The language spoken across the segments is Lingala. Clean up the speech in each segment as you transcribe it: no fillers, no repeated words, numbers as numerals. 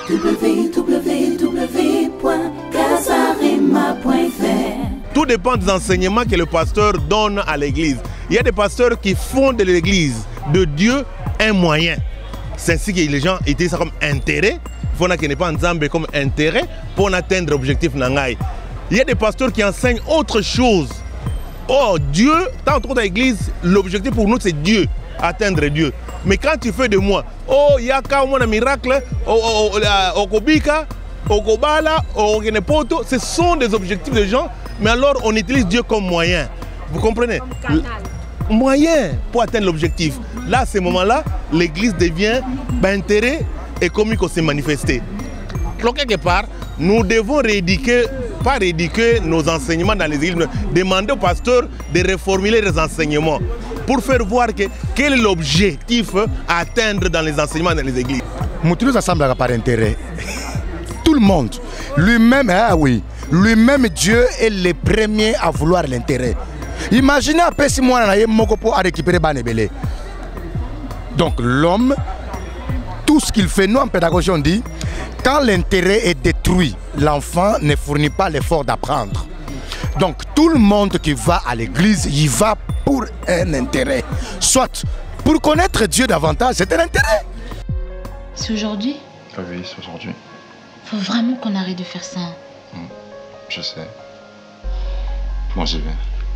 www.casarema.fr. Tout dépend des enseignements que le pasteur donne à l'église. Il y a des pasteurs qui font de l'église de Dieu un moyen. C'est ainsi que les gens utilisent ça comme intérêt. Il faut qu'il n'y ait pas Nzambe comme intérêt pour atteindre l'objectif Nangai. Il y a des pasteurs qui enseignent autre chose. Oh, Dieu, tant dans l'église, l'objectif pour nous c'est Dieu, atteindre Dieu. Mais quand tu fais de moi, oh, il y a un miracle, au Kobika, au Kobala, au Genepoto, ce sont des objectifs de gens, mais alors on utilise Dieu comme moyen. Vous comprenez? Moyen pour atteindre l'objectif. Là, à ce moment-là, l'église devient intérêt et comme il s'est manifesté. Donc, quelque part, nous devons pas rééduquer nos enseignements dans les églises, demander au pasteur de reformuler les enseignements pour faire voir quel est l'objectif à atteindre dans les enseignements dans les églises. Nous nous assemblons par intérêt. Tout le monde, lui-même, ah oui, lui-même Dieu est le premier à vouloir l'intérêt. Imaginez un peu si moi pour récupérer Banebele. Donc l'homme, tout ce qu'il fait, nous en pédagogie on dit, quand l'intérêt est détruit, l'enfant ne fournit pas l'effort d'apprendre. Donc tout le monde qui va à l'église, il va pour un intérêt. Soit pour connaître Dieu davantage, c'est un intérêt. C'est aujourd'hui? Ah oui, c'est aujourd'hui. Faut vraiment qu'on arrête de faire ça. Je sais. Moi j'y vais.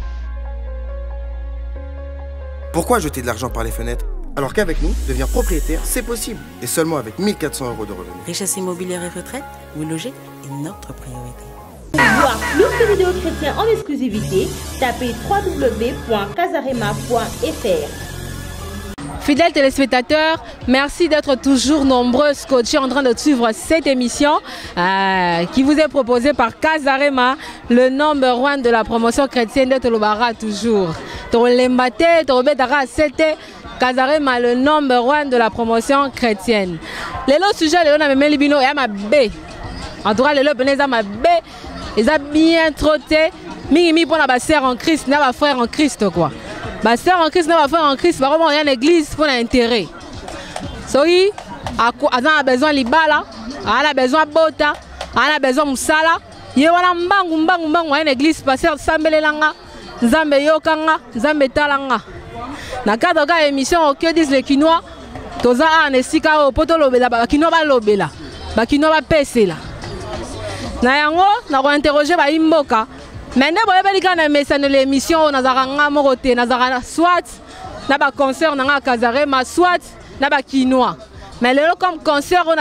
Pourquoi jeter de l'argent par les fenêtres? Alors qu'avec nous, devenir propriétaire, c'est possible. Et seulement avec 1 400 € de revenus. Richesse immobilière et retraite, vous logez est notre priorité. Pour voir plus de vidéos chrétiennes en exclusivité, tapez www.casarema.fr. Fidèles téléspectateurs, merci d'être toujours nombreux scotchés en train de suivre cette émission qui vous est proposée par Casarema, le number 1 de la promotion chrétienne de Tolobara toujours. Tolembate, Tolobetara, c'était Casarema, le number 1 de la promotion chrétienne. Les autres sujets, les autres libino et ma B. En tout cas, les autres ma B, ils ont bien trotté. Mingi pour la sœur en Christ, n'a frère en Christ quoi. Ma sœur en Christ, n'a frère en Christ, par contre, il y a une église pour l'intérêt. Soyi, a besoin de libala, a besoin de bota, a besoin de musala. Il y a une église passer sambelelanga, nzambe yokanga, nzambe talanga. Na cadre de l'émission, que disent les Kinois? Toza a nesika o poto lobela, ba Kinois ba lobela, ba Kinois ba pese la. Na yango, na ko interroger ba imboka. Maintenant, vous avez dit que l'émission, on a soit un concert dans Casarema, soit un Kinois. Mais le comme concert, on a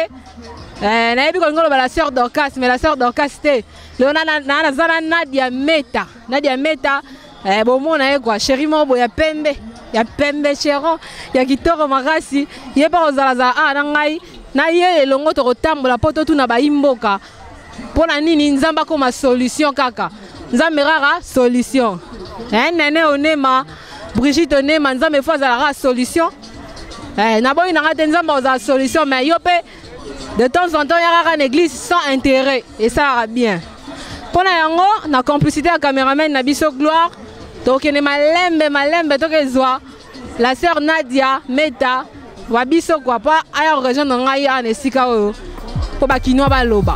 la sœur d'Orcas, mais la sœur d'Orcas, c'était Nadia Meta. Nadia Meta, bon, on a quoi, chéri, il y a Pembe, il y a Pembe, chéron, il y a Kitoro Marassi, il y a pas aux Alaza, Naye, le mot au tambo, la poto, tout n'a pas imboka. Pour la nini nzamba comme solution kaka nzamba rara solution nene onema Brigitte onema nzamba fois la solution na boy na nzamba za solution mais yo pe de temps en temps ya rara l'église sans intérêt et ça va bien pour na yango na complicité à caméraman na biso gloire donc ne malembe to kezwa la sœur Nadia Meta wa biso quoi pas aya rejoindre ngai ya nesika o po ba Kinois ba loba.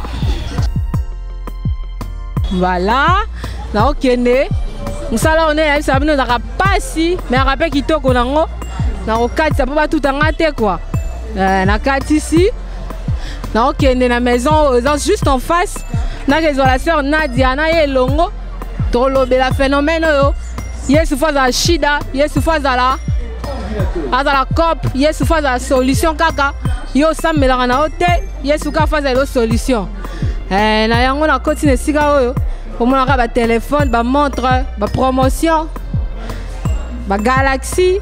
Voilà, na okende. Musala on est ça nous a pas si mais rappel qui toko nango na okati ça peut pas tout engate quoi. Na kati ici. Na okende na maison juste en face. Na que la sœur Nadia na yelongo to lobela phénomène yo. Yesu fois za shida, yesu fois za la cop, yesu fois za solution kaka. Yo sambela na hote, yesu ka fois za solution. Na yango na continue sika oyo pour moi ba téléphone ba montre ba promotion ba Galaxy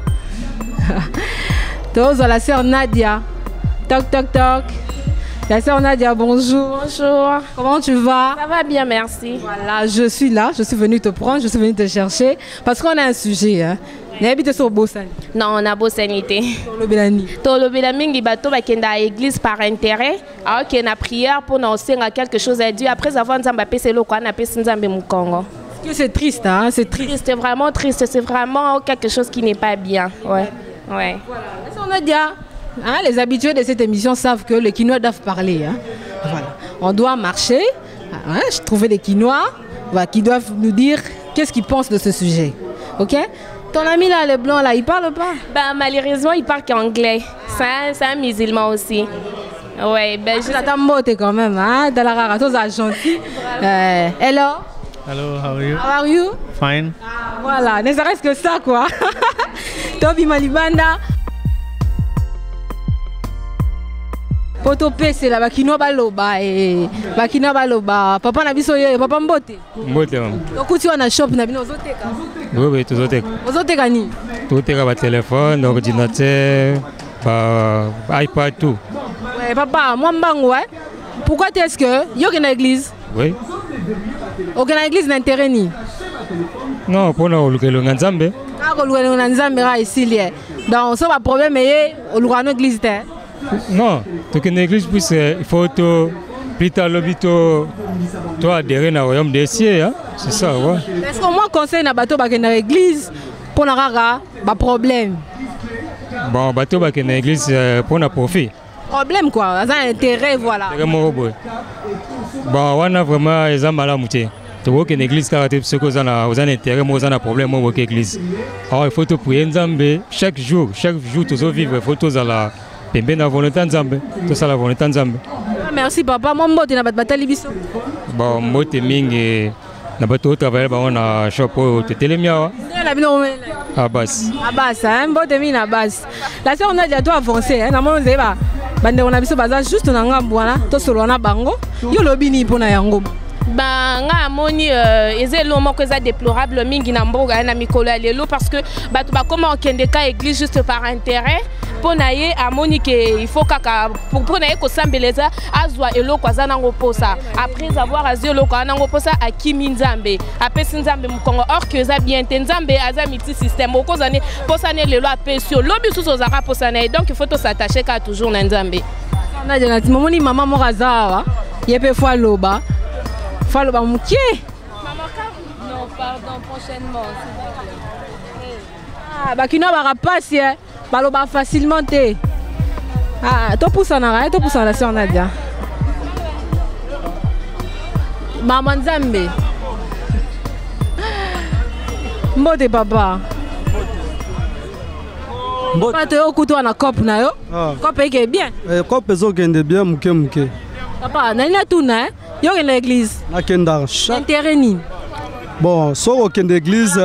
tous la sœur Nadia toc toc toc la sœur Nadia bonjour. Bonjour, comment tu vas? Ça va bien, merci. Voilà, je suis là, je suis venue te prendre, je suis venue te chercher parce qu'on a un sujet hein. Non, on a beau sanité. Tolobela mingi bato bakenda à l'église par intérêt. Alors qu'il y a une prière pour nous enseigner quelque chose à Dieu. Après avoir nzamba pese lo kwa na pese nzambe mukongo. C'est triste hein, c'est triste. C'est vraiment triste, c'est vraiment quelque chose qui n'est pas bien. Ouais. Ouais. Voilà. On a dit Hein, les habitués de cette émission savent que les Quinois doivent parler. Hein. Voilà. On doit marcher, hein, trouver des Quinois qui doivent nous dire qu'est-ce qu'ils pensent de ce sujet. Ok? Ton ami là, le blanc là, il parle pas? Malheureusement, il parle qu'anglais. C'est un musulman aussi. Ouais, je t'attends beauté quand même, hein? Dans la rara, tous gentil. Hello. Hello, how are you? How are you? Fine. Voilà, ne serait-ce que ça quoi. Tobi Malibanda. Poto pese la bakino baloba bakina baloba papa na biso ye papa mbote mam okuti wana shop na bino ozoteka oui ozoteka ni toteka ba téléphone ordinateur ba iPad tout. Ouais papa moi mbango ouais. Pourquoi est-ce que yo ke na église? Oui. Ok na église na intérêt ni? Non, pour na olukelo nzambe. Ka olukelo nzambe ra ici lié. Donc ça va problème est olukano église te. Non, tu es une église, il faut plus tard l'hôpital, toi adhérer au royaume des cieux, hein? C'est ça, ouais. Est-ce que moi conseille na bateau dans l'église pour na rara ba problème? Bon, bateau dans l'église pour na profit. Problème quoi, ça a intérêt voilà. Bon, on a vraiment les âmes à la moitié. Tu vois qu'une église car ce que vous avez intérêt, moi vous avez un problème moi avec l'église. Alors il faut te prier Nzambe chaque jour tu dois vivre, il faut tous à la la volonté de Nzambe, tout ça la volonté de Nzambe. Merci papa, moi mbote na batali biso. Bon, mbote mingi na bato travailler ba on a shop te telemia. La bino Abbas. Abbas, hein, mbote mingi na Abbas. La sœur on a déjà tout avancé, hein, na mo nzeba. Bande on a biso baza juste na ngambo wana, to solo na bango. Yo lobini pona yango. Nga moni ezelo moko eza déplorable mingi na mboga na mikolo ya lelo parce que bato ba comment okende ka église juste par intérêt pour naye amoni que il faut kaka pour naye ko sambeleza azwa eloko azanango posa après avoir azio eloko anango posa akimi Nzambe apesi Nzambe mukongo or que za bien te Nzambe aza multi système okozane posa ne lelo apesio lobi suso zaka posa naye donc il faut to s'attacher ka toujours na Nzambe na jana timoni mama mo kazawa yepe fois loba Falo ba mukie. Non, pardon, prochainement. Ah, ba kino ba rapasi eh. Balo ba facilement te. Ah, to poussa na la sœur Nadia. Maman Nzambe. Mbote papa. Mbote yo kuto na cop na yo. Cop eke bien. Cop ezo kende bien muke. Papa, na ina tuna yo ke na église. Na kenda chaque intérêt ni. Bon, so kende église,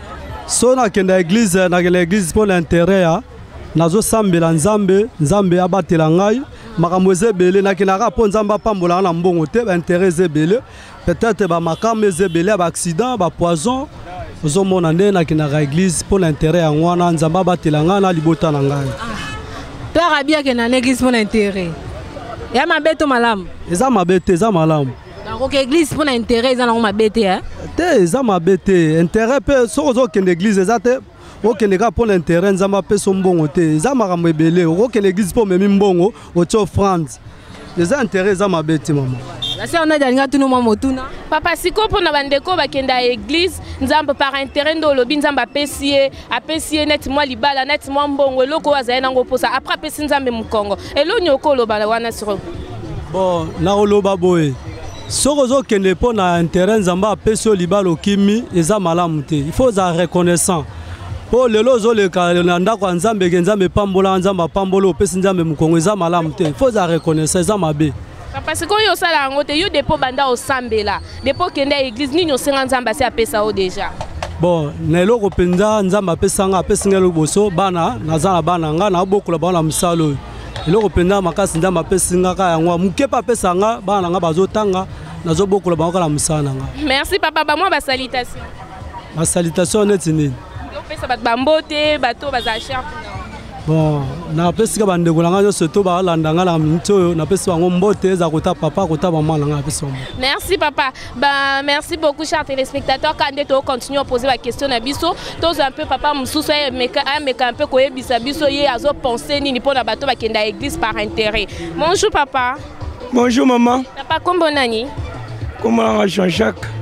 so na kende église, na kende église pour l'intérêt ya. Nazo sambela Nzambe abatela ngai, makambo ezebele na kinaka po Nzambe apambola na mbongo te, ba intérêt ezebele. Peut-être ba makambo ezebele ba accident, ba poison. Ozo mona nde na kinaka église pour l'intérêt ya ngwana Nzambe abatela ngai na libota na ngai. Père abia ke na église pour l'intérêt. Ya mabeto malamu. Eza mabete, eza malamu. Donc église pour l'intérêt eza na mabete hein. Te eza mabete, intérêt pe so zo ke l'église eza te. O ke neka pour l'intérêt Nzamba pe so mbongo te. Eza makambo ebele, o ke l'église pour memi mbongo, o tio France. Eza intérêt eza mabete maman. La sœur na dalinga tunu mama motuna. Papa siko pona bandeko bakenda église Nzamba par intérêt ndo lobi Nzamba apesier net moi libala net moi mbongo eloko waza nango posa après apesi Nzambe mukongo. Elo nyoko loba wana siro. Bon, na oloba boye. Soko zo kende pona intérêt Nzamba apesi libala okimi eza malamu te. Il faut za reconnaissant. Po lelo zo le ka ndako Nzambe ke Nzambe pambola Nzamba pambola opesi Nzambe mukongo eza malamu te. Il faut za reconnaissant eza mabe. Parce que yo sala ngote yo depo banda osambela depo kende église nini osenga Nzamba se apesa o déjà. Bon, na eloko penza Nzamba apesanga apesinga loboso bana nazala bana nga na bokola bana musalo. Eloko penza makasi Nzamba apesinga ka yango muke pa pesanga bana nga bazotanga nazo bokola bango la musana nga. Merci papa ba moi ba salutation. Ma salutation netini. Yo pesa bat bambote bato bazacher. Bon, na pesika bandeko langa yo surtout ba landanga la minto na pesi bango mbote za kota papa kota maman langa pesi. Merci papa. Bah merci beaucoup chers téléspectateurs quand on continue à poser la question na biso, tous un peu papa mususu meka un peu koyebisa biso ye azo penser nini pona bato bakenda église par intérêt. Bonjour papa. Bonjour maman. Papa kombo nani? Comment Jean-Jacques?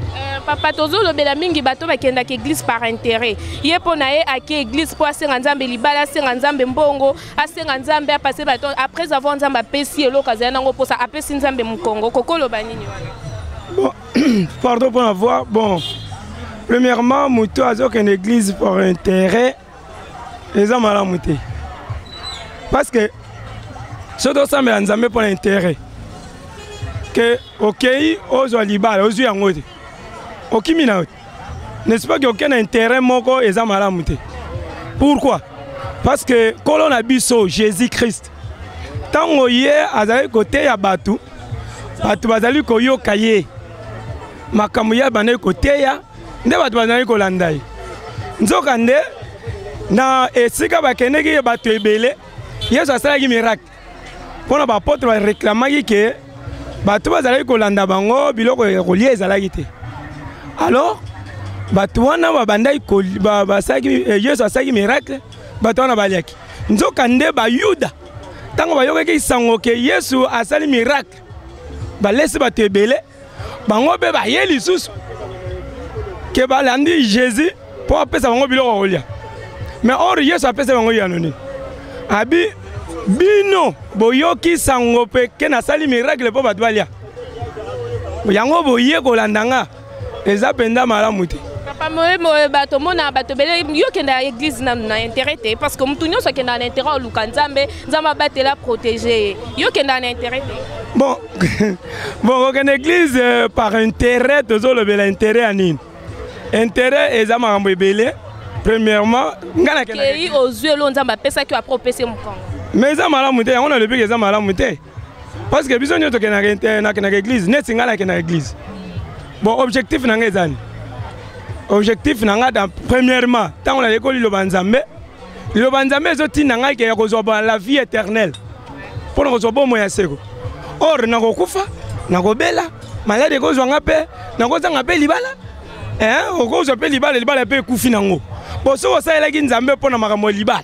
Papa tozo lobela mingi bato bakenda ke église par intérêt. Ye pona ye ake église po asenga nzambe libala asenga nzambe mbongo asenga nzambe apase bato après avoir nzambe apesi eloko azali nango posa apesi nzambe mukongo kokolo banini wana. Bon, pardon pour la voix. Bon, premièrement, Moutou a une église pour intérêt. Les hommes à la moutée. Parce que ce doit s'en mettre pour intérêt. Que, ok, aux Olibal, aux Yangote. Ok, mina. N'est-ce pas qu'il n'y a aucun intérêt moko les hommes à la moutée? Pourquoi? Parce que quand on a biso Jésus-Christ, tant qu'on y est à côté à Batou, Batou bazali koyo kaye. Makambo ya bana côté ya nde bato bazali kolanda ye nzoka nde na esika bakendeki ye bato ebele Yesu asalaki miracle mpona baapôtre bareklamaki ke bato bazalaki kolanda bango biloko kolia ezalaki te. Alors bato wana babandaki Yesu asalaki miracle bato wana baliaki nzoka nde bayuda ntango bayokaki sango ke Yesu asali miracle balesi bato ebele bango be baye lisusu ke balandi Jésus po apesa bango biloko kolia. Mais or Yesu apesa bango yanoni abi bino boyoki sango pe ke nasali miracle po bato balia yango boye kolandanga eza penda malamu te. Papa moye bato mona bato bele yo kenda église na intérêt te parce que mutu nyonso kenda na intérêt oluka nzambe nzamba batela protéger yo kenda na intérêt te. Bon, bon, une église par intérêt, toujours le intérêt à Nîmes. Intérêt est à Marambébélé. Premièrement, qui aux yeux l'on a pensé qu'il a propésé mon camp. Mais ça m'a monté, on a le but que ça m'a monté. Parce que besoin de que na église, n'est singa na église. Bon, objectif n'a pas objectif n'a pas premièrement, tant on a l'école le banzambe zoti n'a que reçoit la vie éternelle. Pour nous recevoir moyen seko. Or nakokufa nakobela malade kozwanga pe nakozanga pe libala okozwa pe libala pe kufi nango boso osalelaki nzambe mpona makambo libala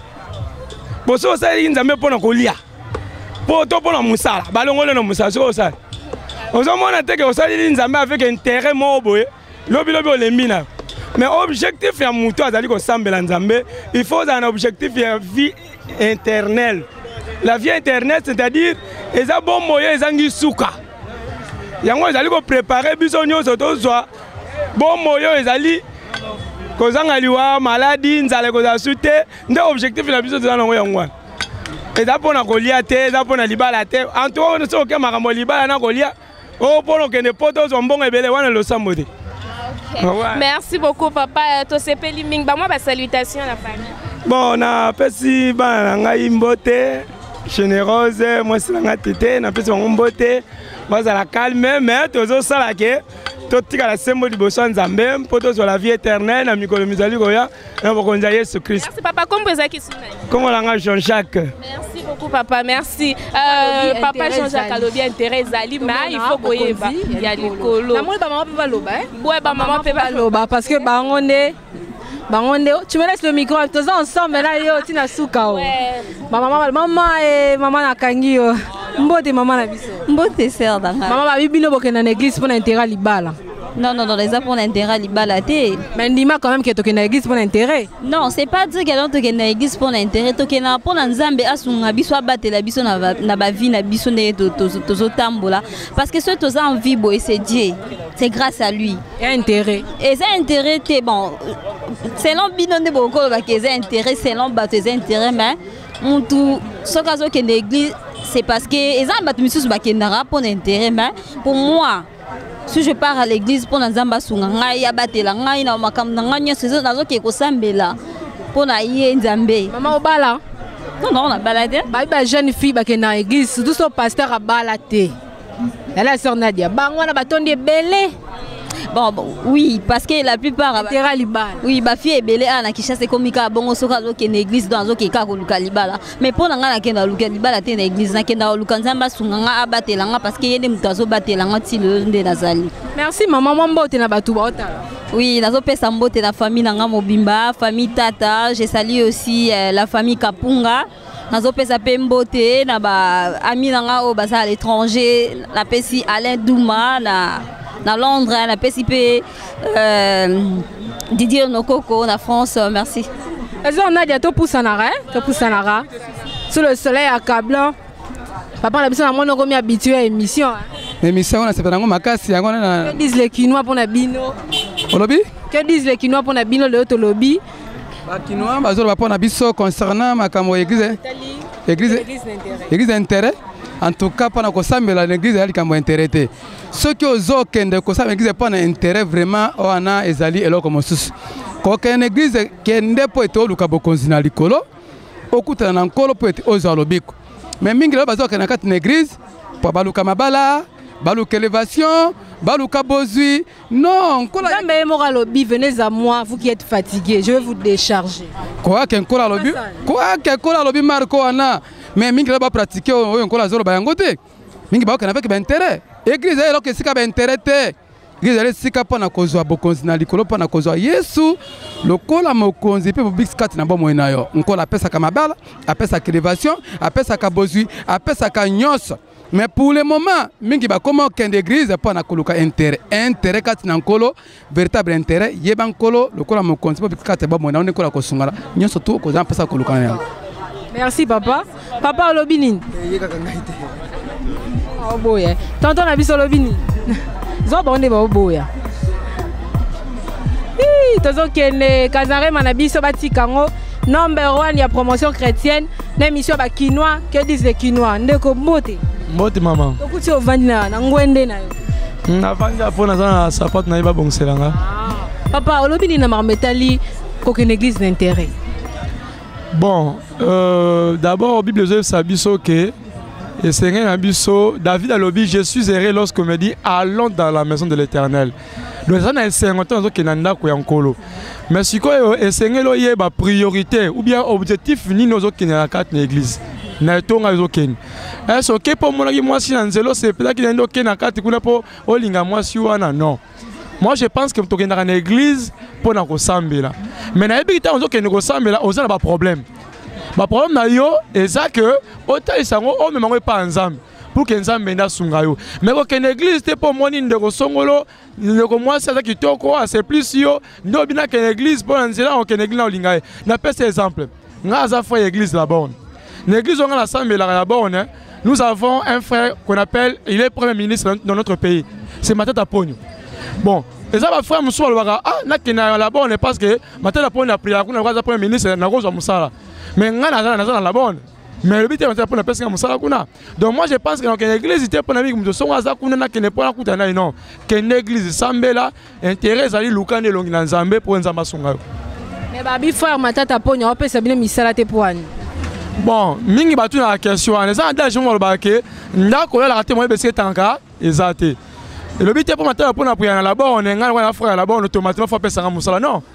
boso osalelaki nzambe mpona kolia po to mpona mosala balongole na mosala soki osala ozomona te ke osaleli nzambe avec intérêt moko boye lobilobi olembi na mais objectif ya moto azali kosambela nzambe il faut un objectif ya vie éternelle. La vie internet, c'est-à-dire, ils ont bon moyen, ils ont souka. Ils ont préparé, ils ont bon moyen, ils ont maladie, ils ont souté. Ils ont objectif, ils ont besoin de l'envoyer. Ils ont pour la goliath, ils ont pour la libala. En tout cas, nous sommes en libala, na goliath. Oh, pour que les potos sont bons et belles, on le sambodé. Merci beaucoup, papa. Tosepe Liming, moi, salutation à la famille. Bon, on a pesi ban imbote généreuse, moi c'est la tête, on a pesi ban imbote, moi ça la calme, mais toujours ça là que tout la symbole du besoin Nzambe, pour tous la vie éternelle, na mikolo mizali koya, na bokonza Yesu Christ. Merci papa, comment vous êtes Comment langa Jean-Jacques. Merci beaucoup papa, merci. Papa Jean-Jacques alobi intérêt zali, mais il faut koyeba ya likolo. Na moi ba maman peut pas loba, ouais ba maman peut pas loba parce que bangonde tu me laisses le micro, tous ensemble là yo tina suka o. Maman et maman na kangi yo. Mbote maman na biso. Mbote sœur danga. Maman ba bibino bokena na église pour intérêt libala. Non, les gens pour l'intérêt libala té. Mais dis-moi quand même que tu es na église pour l'intérêt. Non, c'est pas dire que tu es na église pour l'intérêt, tu es na pour nzambe asunga biso batela biso na ba vie na biso ne to tambola parce que ce que tu as envie boy c'est Dieu. C'est grâce à lui. Et intérêt. Et c'est intérêt té bon. Selon binon de boko ba que c'est intérêt selon ba tes intérêts mais mutu ce caso que l'église c'est parce que les gens battu misus ba kendara pour l'intérêt mais pour moi si je pars à l'église pour nzamba sunga ngai abatela ngai na makambo ngai nyoso nazo ke kosambela pour na ye nzambe. Maman obala. Non, on a baladé. Ba jeune fille ba ke na église, tout son pasteur a balaté. Elle a sœur Nadia. Bango na batondi belé. Bon, oui, parce que la plupart oui, ba fille est belé na kisha c'est comme ka bongo soka zo ke na église dans zo ke ka ko luka libala. Mais pour na ngana ke na luka libala te na église na ke na luka nzamba sunga nga abatela nga parce que yende mutazo batela nga ti le nde nazali. Merci maman mbote na batu ba otala. Oui, nazo pesa mbote na famille na nga mobimba, famille Tata, je salue aussi la famille Kapunga. Nazo pesa pe mbote na ba ami na nga o basa à l'étranger, na pesi Alain Douma na na Londres, na PCP, Didier Nokoko, na France, merci. Est-ce qu'on a bientôt pour Sanara? Sous le soleil accablant. Papa, on a besoin de mon habitué à l'émission. L'émission, on a fait un makasi. Que disent les Quinois pour la bino? Olobi? Que disent les Quinois pour la bino de l'autre lobby? Les Quinois, ils ont un biso concernant ma église. Église d'intérêt. En tout cas, pendant que ça, l'église est intéressée. Ceux qui ont l'église n'est pas d'intérêt vraiment, on a ezali et là comme sous. Quand une église qui n'est pas été au Lukabo Konzina Likolo, au coup de l'Ankolo peut être aux Alobiko. Mais Mingla Bazo qui n'a qu'à une église, pour Baluka Mabala, Baluka élévation, Baluka Bozui. Non, mais Moralobi, venez à moi, vous qui êtes fatigué, je vais vous décharger. Quoi qu'un cola lobby? Quoi qu'un cola lobby Marco Anna? Mais Mingla va pratiquer un cola zoro bayangote. Mingla va avec intérêt. Église est là que c'est qu'à intérêt. Église est sika pana kozwa bokonzi na likolo pana kozwa Yesu lokola mokonzi pe bobix kat na bomo enayo nkola pesa ka mabala apesa élévation apesa ka bozui apesa ka nyos. Mais pour le moment mingi ba comment kende église pana koluka intérêt kat na nkolo véritable intérêt yeba nkolo lokola mokonzi pe bobix kat bomo enayo nkola kosungala nyos to kozwa pesa koluka na. Merci papa. Papa olobini. Oh boy. Tonton na biso olobini. Zobonde ba boya. Tozo kene Kazare manabiso batikango number 1 ya promotion chrétienne l'émission ba Quinois que disent les Quinois ndeko mbote. Mbote maman. Okuti ovandi na ngwende na yo. Na vandi apona za support na iba bongselanga. Papa olobini na marmetali qu'aucune église d'intérêt. Bon, d'abord au Bible Joseph sabiso que et Seigneur Nabiso, David a lobby, je suis erré lorsqu'on me dit allons dans la maison de l'Éternel. Donc ça n'a 50 ans que nanda ko yankolo. Mais si quoi et Seigneur lo yeba priorité ou bien objectif ni nos autres qui na carte l'église. Na tonga zo ken. Est-ce que pour moi moi si nanzelo c'est peut-être qu'il ndo ken na carte kuna po olinga moi si wana non. Moi je pense que tu es dans une église pour na ko sambela. Mais na ebita on zo ken ko sambela on a pas problème. Ma problème na yo est que autant ils sont au même pas ensemble pour que ensemble mena sungayo mais que l'église te pour moni ndeko songolo ndeko moi ça qui toko c'est plus yo ndo bina que l'église pour nzela on que l'église na olingaye na pèse exemple nga za foi église la bonne l'église on a l'assemblée la bonne nous avons un frère qu'on appelle il est premier ministre dans notre pays c'est Matata Pogno bon et ça va frère monsieur le ah na kena la bonne parce que Matata Pogno a pris la premier ministre na gozo musala mais on a la bonne. Mais le but est pour la personne qui a donc moi je pense que l'église était pour la vie de son hasard qui n'est pas la non. Que l'église Sambela intéresse à l'Ukane Longinan Zambé pour un Zambasonga. Mais Babi frère Matata Pogno, on peut s'abonner Missalate Poine. Bon, mingi batu na question. Les gens d'âge ont remarqué, ndako la raté moi besi tanka ezate. Et le but est pour Matata Pogno pour la bonne, on est un frère la bonne automatiquement faut passer à Moussala non.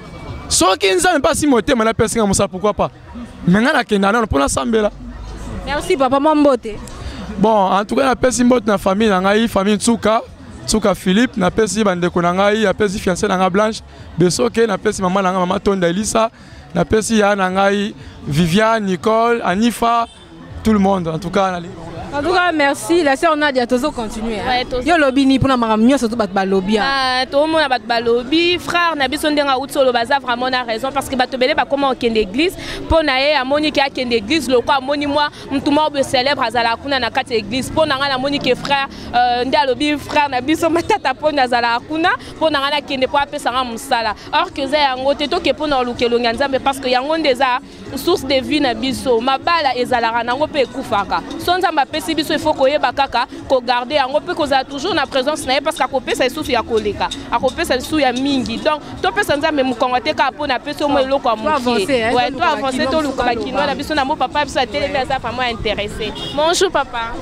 Sauf qu'ils n'ont pas si moté, mais la personne comme ça, pourquoi pas? Maintenant, on peut l'assemblée là. Merci, papa, mon beauté. Bon, en tout cas, la personne dans la famille, la famille Tsuka Philippe, la personne la personne fiancée dans la Blanche, Besoke, la personne maman Tonda Elisa, la personne Viviane, Nicole, Anifa, tout le monde, en tout cas. En tout cas, merci. La sœur Nadia, tu vas continuer. Yo lobby ni pour na maramio surtout bat lobby. Ah, tout le monde bat lobby. Frère, na biso ndenga out solo baza vraiment na raison parce que bato belé ba comment au l'église pour naé à moni ki a ken l'église loko moni moi mtuma be célèbre azala kuna na kati église pour na na moni ke frère nda lobby frère na biso matata pour na zala kuna pour na na ken pour apesa nga musala. Or que za yango te to ke pour na lukelo nganzambe parce que yango ndeza source de vie na biso mabala ezala nango pe kufaka. Sonza mbape il faut qu'on garde toujours la présence parce qu'à côté c'est sous ya koleka à côté c'est sous ya mingi donc toi personne ça même quand tu as pour na personne moi loko à monter ouais toi avancer toi loko ba kino na biso na mo papa biso télé mais ça vraiment intéressé bonjour papa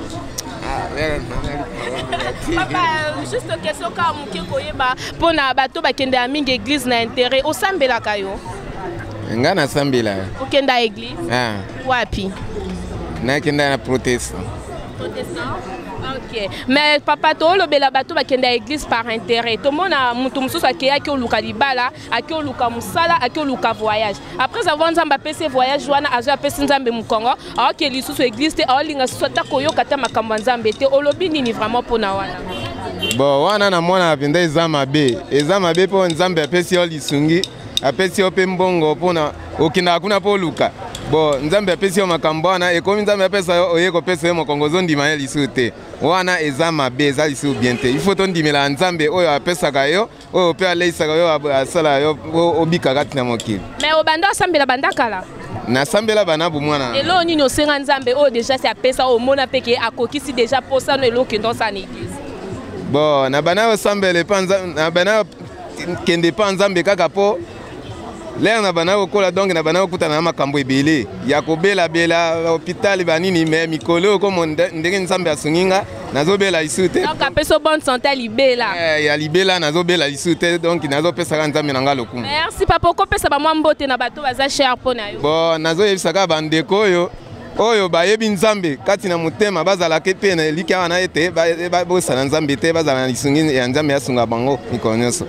papa juste question ka muke koyeba pour na bato ba kende a mingi église na intérêt au sambela kayo ngana sambela au kenda église wapi na kenda na protestant. Ok, mais papa to lo bela bato ba kenda église par intérêt. Tout le monde a mutu mususu akeya ki oluka libala, aki oluka musala, aki oluka voyage. Après avoir nzamba pese voyage wana azo pese nzambe mu Congo, alors que lisusu église te alinga sota koyoka ta makambo nzambe te olobi nini vraiment pona wana. Bon, wana na mwana penda eza mabe. Eza mabe po nzambe apesi yo lisungi, apesi yo pe mbongo pona okina kuna po luka. Bon, nzambe apesi yo makambo wana ekomi nzambe apesa yo oye kopesa yo mokongo zondima ye lisu te. Wana eza mabe eza lisu bien te. Il faut tondimela nzambe oyo apesaka yo, oyo pe aleisaka yo asala yo obika kati na mokili. Mais obanda asambela bandakala. Na sambela bana bumwana. Elo nini osenga nzambe oyo déjà c'est apesa o mona peke akokisi déjà posa no elo kendo sa église. Bon, na bana osambele panza na bana kende panzambe kaka po l'air na bana okola donc na bana okutana na makambo ebele ya kobela bela hôpital banini mais mikolo comme ndenge nzambe asunginga nazobela isute. Donc apeso bonne santé libela. Ya libela nazobela isute donc nazopesa nzambe nanga lokumu. Merci papa ko pesa ba mwa mbote na bato baza cher pona yo. Bon, nazoyebisa ka bandeko oyo oyo bayebi nzambe kati na mutema bazala ke pe na lika wana ete bosala nzambe te bazala lisungi ya nzambe asunga bango mikonyoso.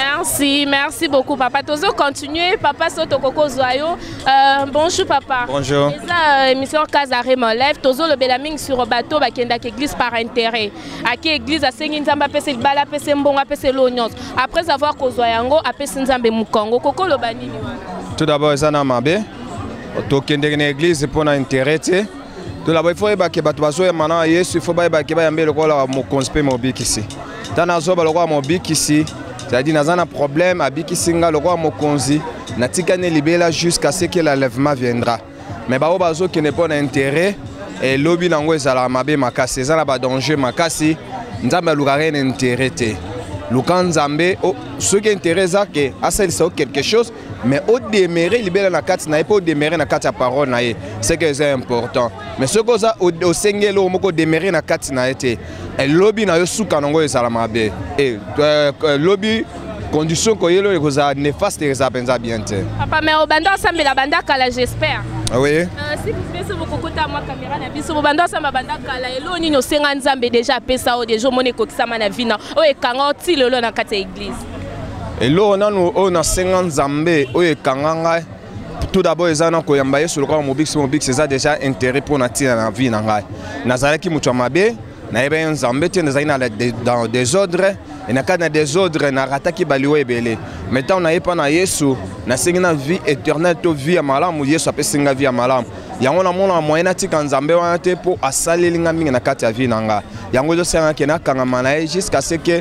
Merci beaucoup papa. Tozo continuer papa soto koko zoyo. Bonjour papa. Bonjour. Eza émission Kazare Molève. Tozo le belaming sur bateau bakenda ke église par intérêt. Aki église asengi nzamba pese bala pese mbonga pese lonyos. Après avoir kozoyango apese nzambe mukongo koko lo banini wana. Tout d'abord eza na mabe. Tokende na église pour na intérêt. Tout d'abord il faut ebake bato bazo mana Yesu il faut ba ebake ba yambe lokola mokonzi pe mobikisi. Tana zoba lokola mobikisi. C'est-à-dire dans un problème abiki singa le roi mokonzi na tikane libela jusqu'à ce que l'enlèvement viendra. Mais ba obazo qui n'est pas d'intérêt et lobby nango ezala mabe makasi ezala ba danger makasi nzambe lugare n'intérêt te. Lukan nzambe ce qui intéresse que asel c'est quelque chose mais au demeurer libela na kati na pas au demeurer na kati ya parole na ye c'est que c'est important. Mais ce que ça au sengelo moko demeurer na kati na été et lobby na yo suka nango ezala mabe et lobby condition ko yelo ekoza néfaste eza penza bien te. Papa mais obanda sambela banda kala j'espère. Oui. Si vous faites beaucoup kota moi caméra na biso obanda samba banda kala elo nini osenga nzambe déjà pesa o déjà mone ko kisama na vina o ekanga ti lelo na kati ya église. Elo nanu o na senga nzambe o ekanga tout d'abord eza na ko yamba yesu lokwa mobix eza déjà intérêt pour na tina na vie na ngai. Nazalaki mutu mabe na ebe nzambe te nazalina dans des ordres et na kana des ordres na rataki baliwe ebele. Maintenant na yepa na yesu na sengina vie éternelle to vie malamu yesu apesinga vie malamu. Yango na mona moyen atika nzambe wana te pour asalelinga mingi na kati ya vie nanga. Yango zo senga kena kanga manae jusqu'à ce que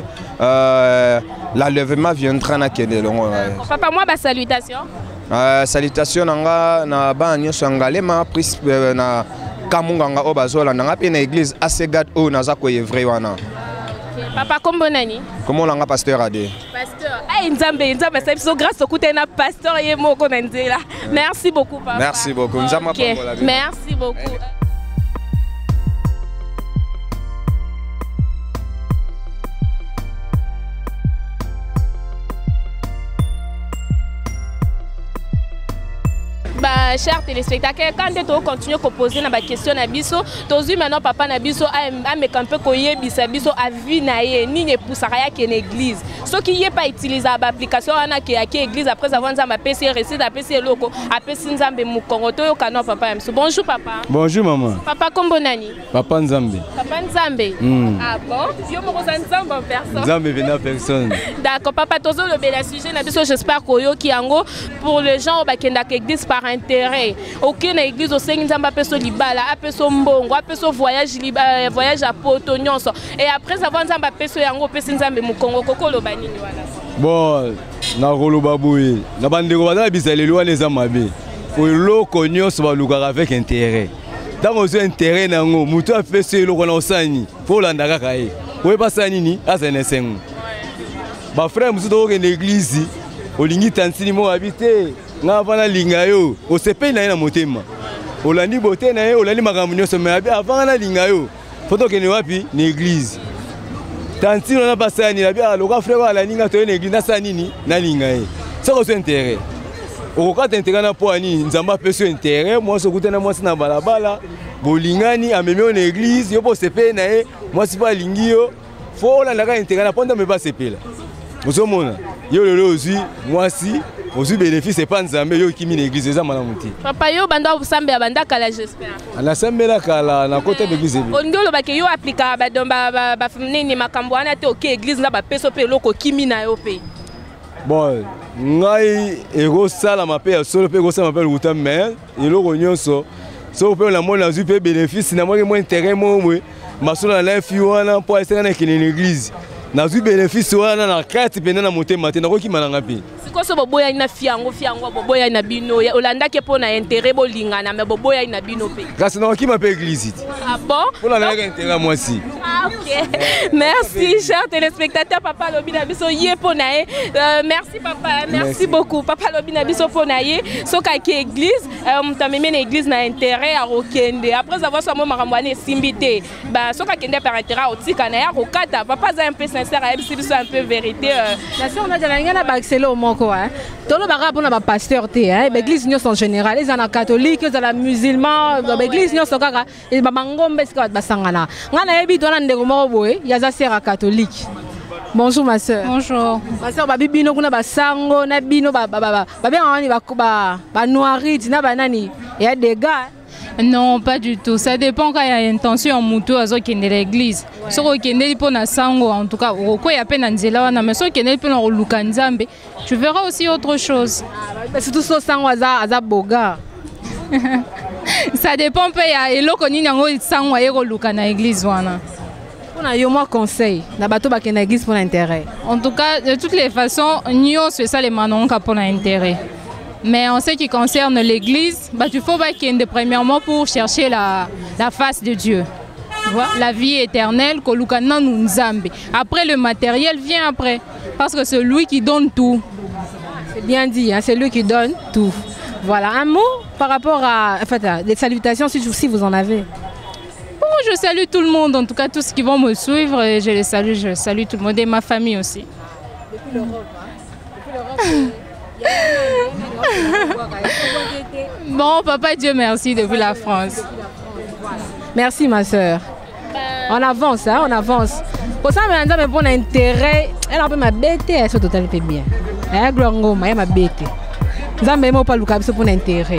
l'enlèvement viendra na kende longo. Papa moi ba salutation. Salutation nanga na ba nyoso ngalema pris na kamunganga obazola nanga pe na église Asegat o naza ko evre wana. Papa kombo nani? Comment langa pasteur ade? Pasteur. Ay nzambe ça so grâce au kutena pasteur ye moko nzela. Merci beaucoup papa. Merci beaucoup. Nzama okay. Merci beaucoup. Chers téléspectateurs, quand tu continues à poser des questions à biso, tu maintenant papa na biso a me camper koye bisa biso a vie na ye ni ne poussara ki l'église. Ce qui est pas utilisé l'application ana ki église après avoir nzamba PC recette a PC loko a PC nzambe mukongo to yo kana papa. Bonjour papa. Bonjour maman. Papa kombo nani? Papa Nzambe. Papa Nzambe. Ah bon? Yo mo ko nzambe en personne. Nzambe vena personne. D'accord papa tozo le bel sujet na biso j'espère koyo ki yango pour les gens au bakenda ki église par intérêt. Ok na église au sengi nzamba peso libala apeso mbongo apeso voyage voyage à poto nyonso et après avoir nzamba peso yango pesi nzambe mukongo kokolo banini wana. Bon na koloba boye na bandeko bazala bisaleli wana eza mabe oloko nyonso balukaka avec intérêt ntango ozwi intérêt nango moto apesi eloko na osani mpo olanda kaka ye oyebasa nini azana esengo bafrère mosusu tokokende église olingi tansini moko abi te nga avana linga yo osepeli na ye na motema olandi bote na ye olandi makambo nyonso me abi avanga na linga yo fo tokende wapi na église tantino na basani na bia loka frère alandi nga toye na église nasala nini na linga ye soko ozwi intérêt okokata intérêt na mpo ani nzambe apesi yo intérêt mwasi okutana mwasi na balabala bolingani amemi yo na église yo mpo osepeli na ye mwasi mpo alingi yo fo olandaka intérêt na mpo nde amemi basepela ozomona yo lelo ozwi mwasi Aussi bénéfice c'est pas nzambe yo qui mi l'église eza malamu te. Papa yo banda osambe banda kala j'espère. Na sambe la kala na côté de l'église. Ondolo ba ke yo applica ba domba ba nini makambo wana te OK église na ba peso pe loko kimi na yo pe. Bon, ngai ego sala ma pe solo pe go sala ma pe luta mais eloko nyonso so pe la mona zu pe bénéfice na mo intérêt mo masolo na fi wana po esa na kini l'église. Na zu bénéfice wana na carte pe na motema te na ko kimana ngapi. Sikoso boboya ina fiango boboya ina bino olanda ke pona intérêt bolingana mais boboya ina bino pe. Kasi na ki ma pe église. Ah bon? Pour la intérêt moi aussi. Ah OK. Merci chers téléspectateurs papa Lobina biso yé ponaye. Merci papa, merci beaucoup papa Lobina biso ponaye. Soka ki église, mutameme église na intérêt à Rokende. Après avoir soit makamwane simbité. Ba soka kende par intérêt otika na ya rokata papa za un peu sincère et c'est un peu vérité. La sœur on a déjà ba accéléré au moko hein. Tolo ba rapona ba pasteur té hein, l'église nyos en général, les ana catholiques, les ana musulmans, l'église nyos kaka et ba mangombe ska ba sangana. Ngana yebi tona ndeko moko boye, ya za sœur catholique. Bonjour ma sœur. Bonjour. Ma sœur ba bibino kuna ba sango na bino ba bien ngani ba noiri na ba nani. Il y a des gars. Non, pas du tout. Ça dépend quand il y a intention en muto à kende l'église. Soko kende pour na sango en tout cas, oko ya pe na nzela wana mais soko kende pour na luka nzambe, tu verras aussi autre chose. Mais surtout so sango aza boga. Ça dépend pe ya eloko nini yango sango ayeko luka na église wana. On a eu moi conseil, na bato ba kende église pour intérêt. En tout cas, de toutes les façons, nyo c'est ça les manonka pour intérêt. Mais en ce qui concerne l'église, bah, tu faut qu'il premièrement pour chercher la face de Dieu. Voilà, la vie éternelle, après le matériel vient après. Parce que c'est lui qui donne tout. C'est bien dit, hein, c'est lui qui donne tout. Voilà, un mot par rapport à des salutations si vous en avez. Bon, je salue tout le monde, en tout cas tous ceux qui vont me suivre, et je salue tout le monde et ma famille aussi. Depuis l'Europe, hein. Depuis l'Europe. Bon, papa, Dieu merci, depuis la France. Merci ma soeur. On avance, hein, on avance. Pour ça, maintenant, mais bon intérêt, elle a un peu ma bête, elle se total fait bien. Elle a ma bête. Nous avons pas le cas pour l'intérêt.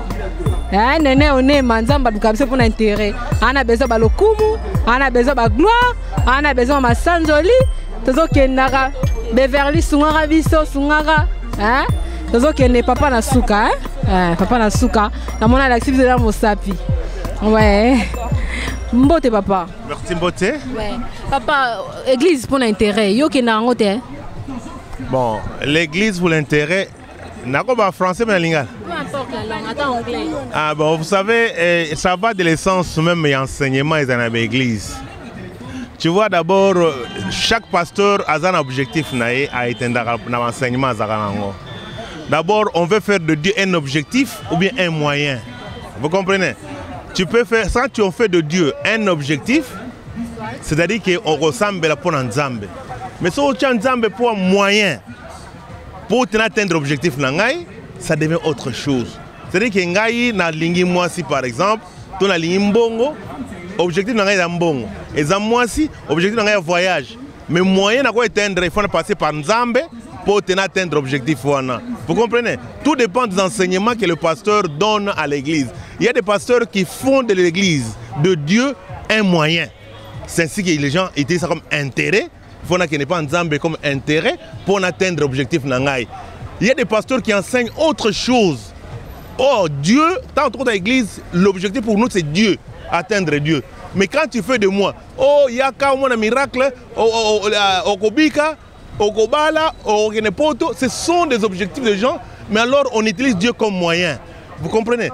On est manzamba pour l'intérêt. On a besoin de l'okumu, on a besoin de gloire, on a besoin de sanzoli. Tozo kenara, Beverly Sungara Viso Sungara. Hein? Tozo kene papa na suka, hein? Papa na suka. Na mona l'actif de la mosapi. Ouais. Mbote papa. Merci Mbote. Ouais. Papa, église pour l'intérêt. Yo kena ngote. Bon, l'église pour l'intérêt. Nako ba français mais lingal. Peu importe la langue, attends anglais. Ah bon, vous savez, ça va de l'essence même et enseignement et dans l'église. Tu vois d'abord, chaque pasteur a un objectif à éteindre dans l'enseignement. D'abord, on veut faire de Dieu un objectif ou bien un moyen. Vous comprenez? Tu peux faire, quand tu fais de Dieu un objectif, c'est-à-dire qu'on ressemble à pour Nzambe. Mais si tu as Nzambe pour un moyen, pour atteindre l'objectif, ça devient autre chose. C'est-à-dire que Ngai na lingi moi si par exemple, tu na lingi mbongo, objectif Ngai est mbongo. Et ça moi si, objectif Ngai est voyage. Mais moyen à quoi atteindre, il faut passer par Nzambe pour atteindre l'objectif. Vous comprenez? Tout dépend des enseignements que le pasteur donne à l'église. Il y a des pasteurs qui font de l'église, de Dieu, un moyen. C'est ainsi que les gens étaient ça comme intérêt. Il faut qu'il n'y ait pas Nzambe comme intérêt pour atteindre l'objectif. Il y a des pasteurs qui enseignent autre chose. Oh, Dieu, tant dans l'église, l'objectif pour nous c'est Dieu, atteindre Dieu. Mais quand tu fais de moi, oh, il y a un miracle, au Kobika, au Kobala, au Kenepoto, ce sont des objectifs de gens, mais alors on utilise Dieu comme moyen. Vous comprenez?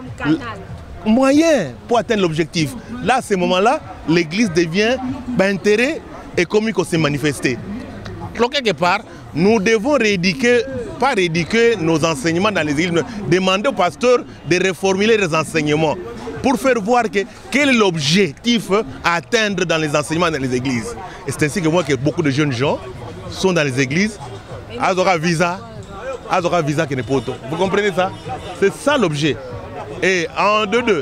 Moyen pour atteindre l'objectif. Là, à ce moment-là, l'église devient intérêt économique qui s'est manifesté. Donc, quelque part, nous devons pas rééduquer nos enseignements dans les églises, demander aux pasteurs de reformuler les enseignements pour faire voir quel est l'objectif à atteindre dans les enseignements dans les églises. Et c'est ainsi que moi que beaucoup de jeunes gens sont dans les églises, Azora visa qui n'est pas auto. Vous comprenez ça? C'est ça l'objet. Et en deux,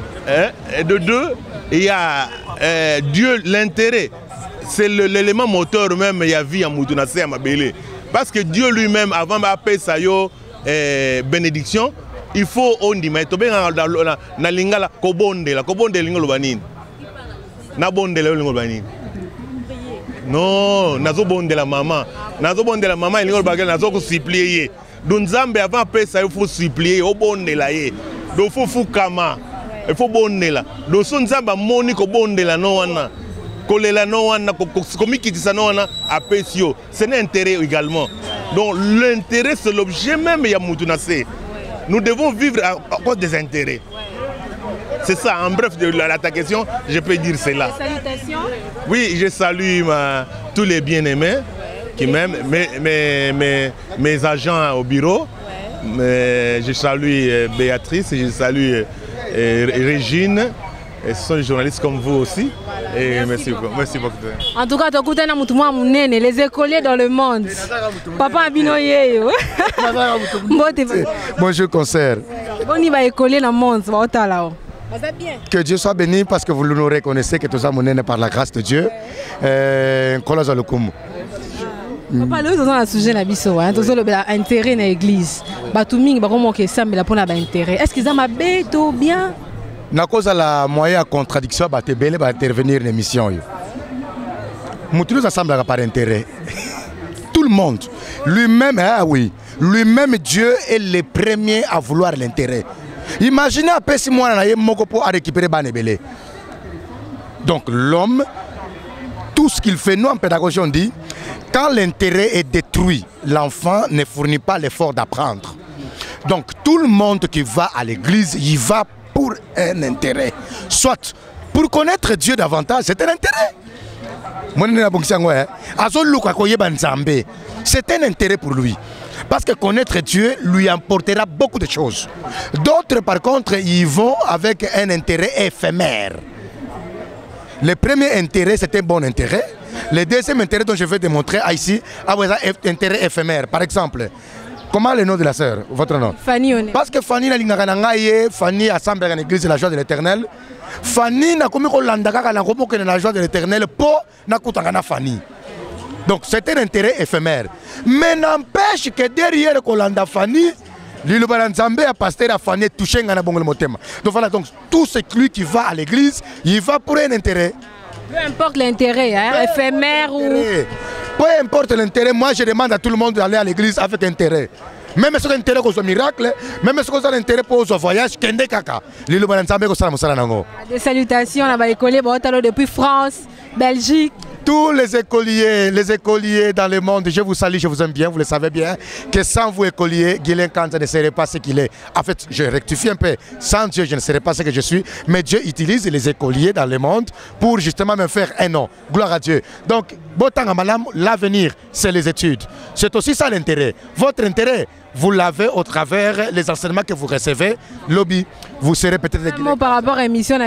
il y a Dieu, l'intérêt. C'est l'élément moteur même, il y a vie en Moutounase à Mabélé. Parce que Dieu lui-même, avant d'appeler ça, bénédiction, il faut on dit mais to benga na lingala ko bondela lingolo banini. Na bondela lingolo banini. Non, nazo bondela maman. Nazo bondela maman lingolo bagala nazo ko supplier. Dunzambe avant après ça il faut supplier au bondela ye. Do faut fukama. Il faut bondela. Do sonzamba moni ko bondela no wana. Kolela no wana komikitisa no wana apesio. C'est un intérêt également. Donc l'intérêt c'est l'objet même ya mutunase. Nous devons vivre à cause des intérêts. C'est ça, en bref, de ta question, je peux dire cela. Salutations. Oui, je salue tous les bien-aimés qui m'aiment, mes agents au bureau. Je salue Béatrice, je salue Régine. Et ce sont des journalistes comme vous aussi. Et merci beaucoup. En tout cas, les écoliers dans le monde. Papa Abinoye. Bonjour, concert. On va écolier dans le monde. Que Dieu soit béni parce que vous nous reconnaissez que tout ça est par la grâce de Dieu. Papa, nous sommes un sujet intérêt dans l'église. Est-ce qu'ils ont bien? Na cause la moyen contradiction ba tebele ba intervenir dans l'émission yo. Nous ensemble par intérêt. Tout le monde, lui-même lui-même Dieu est le premier à vouloir l'intérêt. Imaginez un peu si moi na moko pour récupérer banebele. Donc l'homme, tout ce qu'il fait, nous en pédagogie on dit, quand l'intérêt est détruit, l'enfant ne fournit pas l'effort d'apprendre. Donc tout le monde qui va à l'église, il va pour un intérêt. Soit pour connaître Dieu davantage, c'est un intérêt. C'est un intérêt pour lui. Parce que connaître Dieu lui apportera beaucoup de choses. D'autres, par contre, ils vont avec un intérêt éphémère. Le premier intérêt, c'est un bon intérêt. Le deuxième intérêt dont je vais démontrer ici, a un intérêt éphémère. Par exemple, comment est le nom de la sœur, votre nom? Fanny. Parce que Fanny Fanny a semblé à l'église de la joie de l'éternel. Fanny n'a commis la joie de l'éternel pour n'a Fanny. Donc c'est un intérêt éphémère. Mais n'empêche que derrière Kolanda Fanny, l'île Balanzambe a pasteur à Fanny touché dans le motema. Donc voilà, donc tout celui qui va à l'église, il va pour un intérêt. Peu importe l'intérêt, éphémère ou... Peu importe l'intérêt, moi je demande à tout le monde d'aller à l'église avec intérêt. Même si c'est un intérêt pour un miracle, même si c'est un intérêt pour un voyage, des salutations à l'école depuis France, Belgique. Tous les écoliers dans le monde, je vous salue, je vous aime bien, vous le savez bien, que sans vous écoliers, Guilain Kanta ne serait pas ce qu'il est. En fait, je rectifie un peu, sans Dieu, je ne serais pas ce que je suis, mais Dieu utilise les écoliers dans le monde pour justement me faire un nom. Gloire à Dieu. Donc, l'avenir, c'est les études. C'est aussi ça l'intérêt. Votre intérêt, vous l'avez au travers les enseignements que vous recevez. Lobby, vous serez peut-être... Par rapport à l'émission,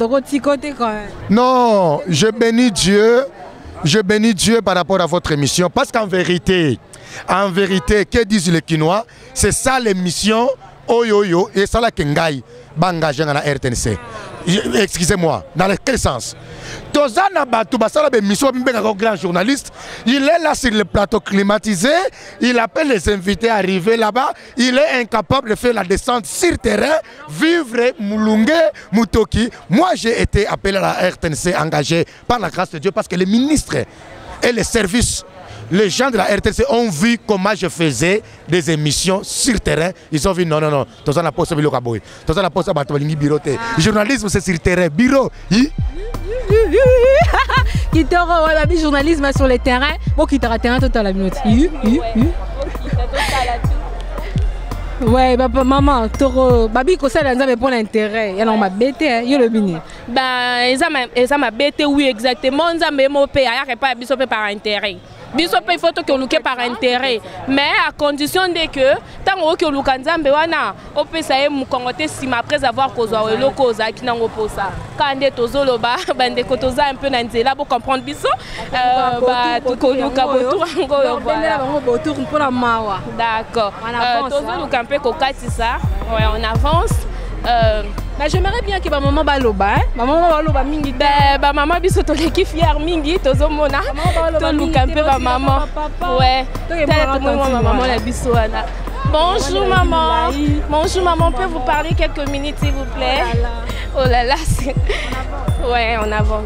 non, je bénis Dieu. Je bénis Dieu par rapport à votre émission. Parce qu'en vérité, que disent les Quinois, c'est ça l'émission Oyoyo et ça la Kengai Bangagé dans la RTNC. Excusez-moi, dans quel sens? Tozana Batou Basala Bémission, un grand journaliste, il est là sur le plateau climatisé, il appelle les invités à arriver là-bas, il est incapable de faire la descente sur terrain, vivre Moulungue, Mutoki. Moi j'ai été appelé à la RTNC, engagé par la grâce de Dieu, parce que les ministres et les services, les gens de la RTC ont vu comment je faisais des émissions sur terrain. Ils ont vu non. Le journalisme c'est sur terrain. Bureau. Journalisme sur le terrain. Bon, qui t'aura terrain toute la minute. Ouais, maman, toro, babi ko ça dans pour l'intérêt. Et on m'a bêté, yo le bini. Bah, ça m'a bêté oui exactement. On m'a mo paye, y a pas biso par intérêt. Biso paye photo que luke par intérêt, mais à condition de que tant que lukanzambe wana o peut ça mu kongote sima après avoir kozwa le koza qui nango posa. Quand de tozolo ba bande ko toza un peu na nzela pour comprendre biso ba to ko luka botour ngo voilà. Botour pour la mawa. D'accord. Tozolo camper ko katisa. Ouais, on avance. Bah, j'aimerais bien que ma maman baloba, maman baloba mingi, bah maman biso to ki fier mingi tozo mona, to lukampe ba maman, ouais, tala to maman la biso ana. Bonjour maman. Bonjour maman, on peut vous parler quelques minutes s'il vous plaît? Oh là là, c'est... Ouais, on avance.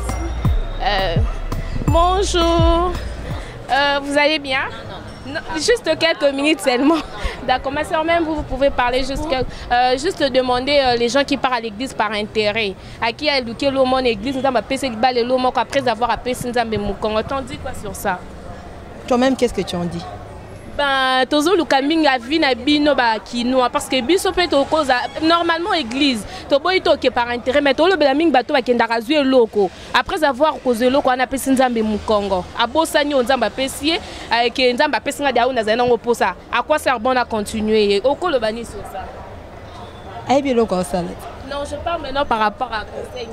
Bonjour. Vous allez bien? Non, juste quelques minutes seulement. D'accord, ma soeur, même vous pouvez parler juste demander les gens qui partent à l'église par intérêt. À qui a éduqué l'homme en église, nous avons appelé l'homme après avoir appelé Sinzambe Mukongo. T'en dis quoi sur ça? Toi-même, qu'est-ce que tu en dis? Ben, tozo lukaming la vie na bino ba kinoa parce que biso peut to cause normalement église to boy to ke par intérêt mais to le belaming bato ba kenda razue loko après avoir causé loko on appelle Nzambe Mukongo abosani Nzamba pesie que Nzamba pesinga dia ona zana ngo posa à quoi sert bon à continuer oko le bani sur ça ay bi loko ça non je parle maintenant par rapport à conseil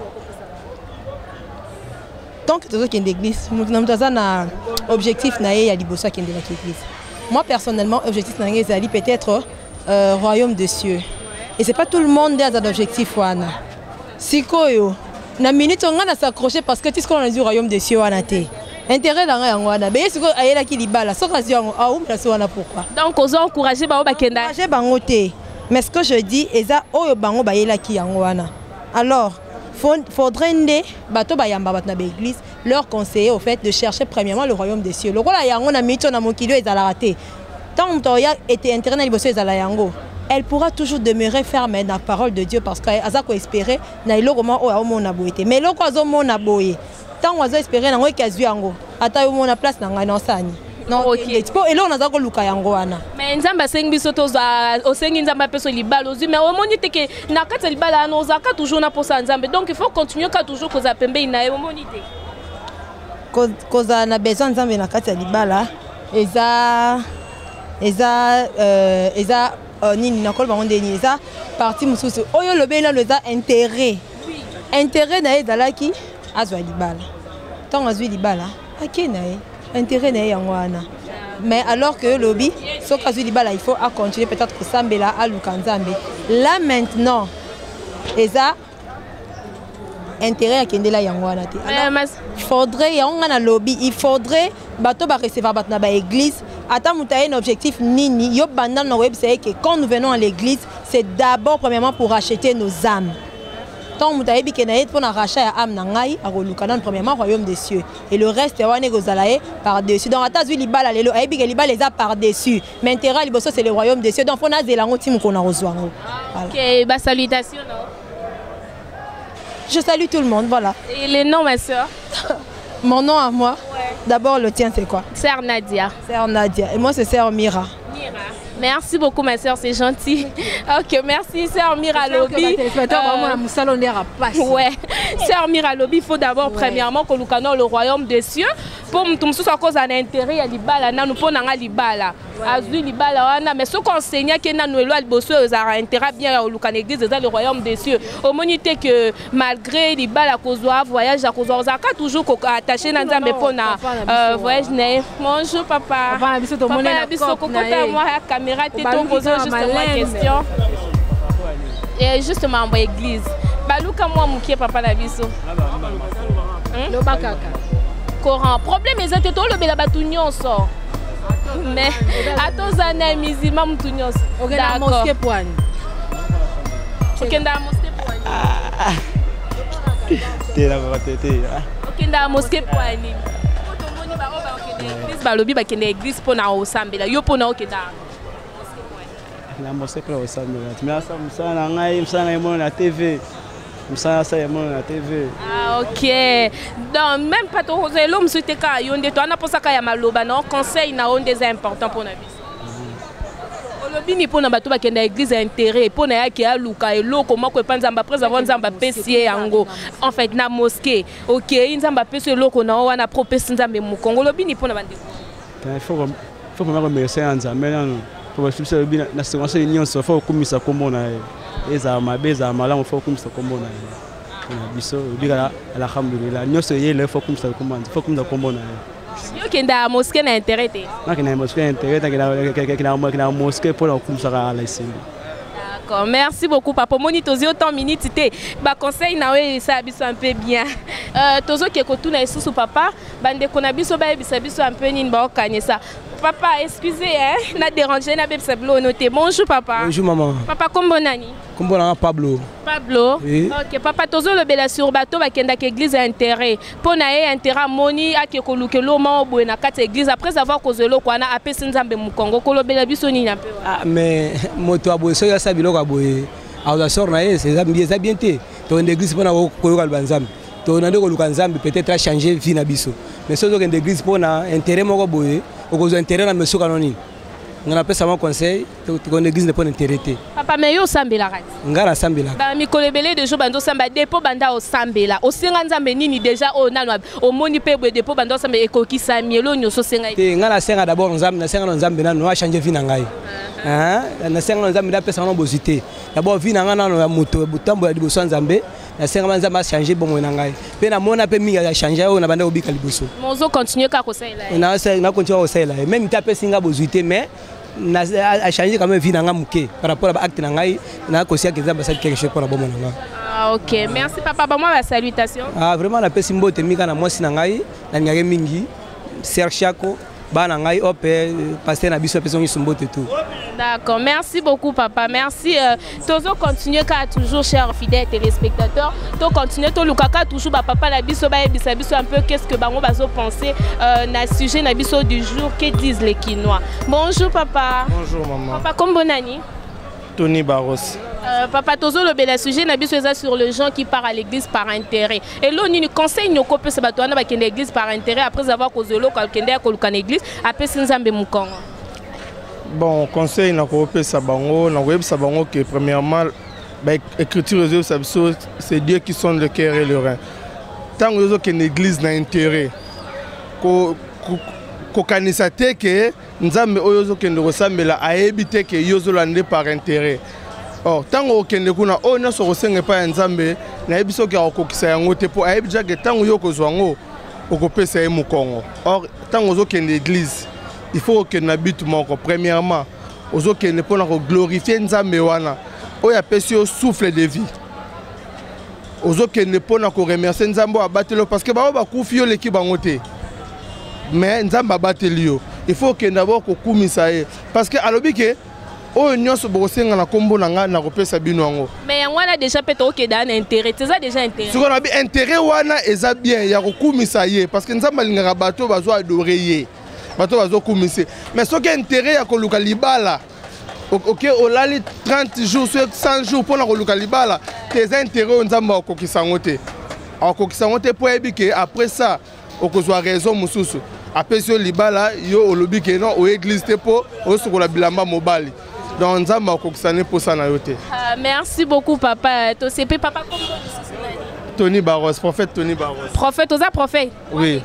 tant que tozo kende église nous avons un objectif na ya liboso kende la église. Moi personnellement, l'objectif c'est peut-être royaume des cieux. Et c'est pas tout le monde qui a un objectif. Si na minute on a s'accrocher parce que tu sais qu'on a dit royaume des cieux intérêt dans rien wana. Mais si on a qui libala, ça c'est pourquoi. Donc on encourager ba bakenda. Encourager bangote. Mais ce que je dis eza oyo bango ba yela ki yango wana. Alors faudrait bato bayamba batna l'église leur conseiller au fait de chercher premièrement le royaume des cieux. Le roi yango na mito na mokilo ezala raté. Tant toya était internet liboso ezala yango. Elle pourra toujours demeurer ferme dans la parole de Dieu parce qu'elle a espérer na iloko o ya mona boyete. Mais loko azo mona boye. Tant ozo espérer na ngo kazu yango. Ata yo mona place na ngai na sani. Non, ok. Et là on a luka yango wana. Mais nzamba sengi biso za osengi nzamba peso libala ozu mais omoni teke na kata libala na ozaka toujours na posa nzambe. Donc il faut continuer ka toujours koza pembe na omoni te. Koza na besoin nzambe na kata libala eza nini na kolba onde ni eza parti mususu oyo lobela leza intérêt. Intérêt na ezalaki azwa libala. Tant azwi libala akena intérêt na yangwana. Mais alors que lobby so kazu libala il faut continuer peut-être que sambela à lukanzambe. Là maintenant eza intérêt à kendela yangwana te. Il faudrait yangana lobby, il faudrait bato ba recevoir batna ba église. Ata mutaye un objectif nini yo banda na website que quand nous venons à l'église, c'est d'abord premièrement pour acheter nos âmes. Tant mutaye bi kenaye pour na rachat ya âme na ngai a golukana premièrement royaume des cieux et le reste ya wane gozalaye par dessus. Donc ata zui libala lelo ayebi ke libala les a par dessus. Mais intérêt liboso c'est le royaume des cieux. Donc faut na zelango tim ko na rozwango. OK, ba salutations. Je salue tout le monde, voilà. Et les noms, ma soeur? Mon nom à moi, ouais. D'abord le tien c'est quoi? Sœur Nadia. Sœur Nadia. Et moi c'est Sœur Mira. Mira. Merci beaucoup ma soeur, c'est gentil. Ok, merci Sœur Mira Lobi. Ouais. Sœur Mira Lobi, il faut d'abord premièrement que nous connaissions le royaume des cieux. Pour nous tous à cause d'un intérêt à libala, nous pour n'anga libala. Azui libala, mais ce qu'on enseigne que nous éloi le bosseur a intérêt bien au Lucan église dans le royaume des cieux. Au monité que malgré libala cause voyage à cause zaka toujours attaché dans un pour na voyage né. Bonjour papa. Papa biso kokota moi caméra t'es posé justement question. Et justement en église. Baluka moi mukie papa na biso. Le bakaka. Coran. Problème est que tout le bela batunyon sort. Mais à tous années musulmans mutunyon. D'accord. Mosquée poigne. Okenda mosquée poigne. T'es là pour t'aider. Okenda mosquée poigne. Quand on moni ba oba okenda église ba lobi ba kenda église pona osambela. Yo pona okenda. La mosquée pour osambela. Mais ça msana ngai msana yemo na TV. Msana ça yemo na TV. Ah OK. Donc même pas to l'homme souhaite ka yonde to ana posaka ya maloba non conseil na on des important pour na biso. Olobi ni pona bato ba kenda église intérêt pona ya ki aluka eloko moko epanzamba après avoir nzamba pesie yango en fait na mosquée. OK, nzamba pesie eloko na wana propesi nzambe mukongo olobi ni pona bande. Il faut vraiment remercier nzambe non. Pour que le bien na séquence union so faut kumisa kombo na eza mabeza malamu faut kumisa kombo na biso bigala alhamdulillah nyose yele faut kumisa kombo na yo kenda mosquée na intérêt te na kenda mosquée intérêt kenda mosquée pour la kumisa la ici. D'accord, merci beaucoup papa moni tozi autant minutes te ba conseil na we ça biso un peu bien tozo ke ko tuna isusu papa bande kona biso ba biso un peu nini ba okanyesa papa, excusez, hein, n'a dérangé, n'a pas noté. Bonjour papa. Bonjour maman. Papa, comment nani? Comment Pablo? Pablo. Oui. Ok, papa, tozo le bela sur bateau, va kenda église intérêt. Pour naé intérêt moni a ke koluke lo ma obo na kata église après avoir causé lo kwa na apesi nzambe mu Congo ko lo bela biso ni na pe. Ah mais moto abo so ya sabilo ka boye. A sort na ye c'est bien té. To l'église pour na ko ka banzambe. To na ndeko luka nzambe peut-être a changer vie na biso. Mais so zo ke l'église pour na intérêt moko boye, o ko zo intérêt na monsieur kanoni. On appelle ça mon conseil, ton église n'est pas intérêt. Papa, mais yo sambela rati. Ngara sambela. Ba mi kolebele de jo bando samba depo banda o sambela. O senga nzambe nini déjà o nano o moni pebwe depo bando samba ekoki sa mielo nyoso senga. Te ngara senga d'abord nzambe na senga nzambe na no a changer vie na ngai. Na senga nzambe da pesa no bozité. D'abord vie na ngana no moto butambo ya liboso nzambe. Na senga nzambe a changer bon na ngai. Pe na mona pe minga ya changer o na banda obika liboso. Mozo continue ka ko sela. Na continue ko sela. Même ta pe singa bozité mais a changé quand même vie dans muke par rapport à acte nangai na ko sia keza basali quelque chose pour la bomona nga. Ah OK, merci papa, ba moi la salutation. Ah vraiment la pesi mbote mika na mwasi nangai na ngare mingi Serchako ba nangai opé passer na biso peso ngisumbote tout. D'accord, merci beaucoup papa, merci. Tozo continuer car toujours chers fidèles téléspectateurs, to continuer to lukaka toujours ba papa la biso ba ebisa biso un peu qu'est-ce que bango bazo penser na sujet na biso du jour, que disent les Kinois. Bonjour papa. Bonjour maman. Papa comme bonani. Tony Barros. Papa Tozo le bel sujet na biso sur les gens qui partent à l'église par intérêt. Et là ni conseil nyoko pe sabatwana ba kende l'église par intérêt après avoir causé lo kende ko luka l'église après sinzambe mukongo. Bon, conseil na ko pe sabango, na web sabango que premièrement l'écriture c'est Dieu qui sonde le cœur et le rein. Tant que l'église n'a intérêt ko kanisa te ke nzambe oyo kende resambela a éviter que yozo lande par intérêt. Or tango kende kuna o na so kosenga pa nzambe na ebiso ke akokisa yango te po a ebija ke tango yo kozwango okopesa ye mukongo. Or tango zo kende église il faut que na but moko premièrement ozo kende pona ko glorifier nzambe wana oya pesi yo souffle de vie. Ozo kende pona ko remercier nzambe abatelo parce que ba kufi yo leki bango te. Mais nzamba batelio il faut que d'abord ko kumisa ye parce que alobi ke o nyonso bosenga na kombo na nga na kopesa bino ngo mais yango wana déjà peut-être que dans intérêt c'est ça déjà intérêt ce qu'on a bien intérêt wana eza bien ya ko kumisa ye parce que nzamba lingaka bato bazo adorer ye bato bazo kumisa mais ce qui intérêt ya ko luka libala OK olali 30 jours 100 jours pour na ko luka libala tes intérêts nzamba ko kisangote akokisangote po ebike après ça okozwa raison mususu apesio libala yo olobi ke non o église te po o sokola bilamba mobali donc nzamba okokisane po sana yote. Merci beaucoup papa. To CP papa comme Tony Barros, prophète Tony Barros. Prophète, osa prophète. Oui.